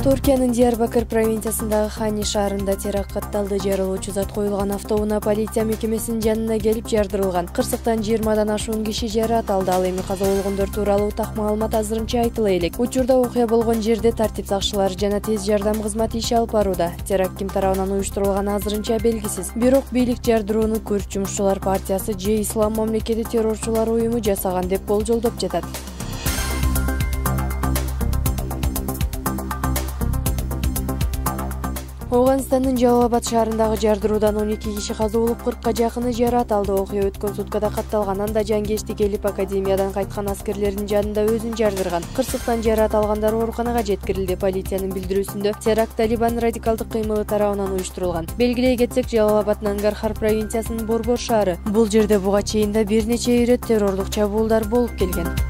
Түркиянын Диярбакыр провинциясындагы Хани шаарында теракт катталды. Жарылуучу зат коюлган автоунаа полиция мекемесинин жанына келип жардырылган. Кырсыктан 20дан ашуун киши жаракат алды. Ал эми каза болгондор тууралуу так маалымат азырынча айтыла элек. Учурда окуя болгон жерде тартип сакчылары жана тез жардам кызматы иш алып барууда. Теракт ким тарабынан уюштурулганы азырынча белгисиз. Бирок бийлик жардырууну Күрд жумушчулар партиясы же Ислам мамлекети террорчулар уюму жасаган деп болжолдоп жатат. Афганистандын Джалал-абад шаарындагы жардыруудан 12 киши каза болуп, 40ка жакыны жаракат алды. Окуя өткөн суткада катталган. Анда жангечтик элип академиядан кайткан аскерлердин жанында өзүн жардырган. Кырсыктан жаракат алгандар ооруканага жеткирилди. Полициянын билдирүүсүндө теракт Талибан радикалдык кыймылы тарабынан уюштурулган. Белгилей кетсек, Джалал-абад Нангархар провинциясынын Борбор шаары. Бул жерде буга чейин да бир нече ирет террорлук чабуулдар болуп келген.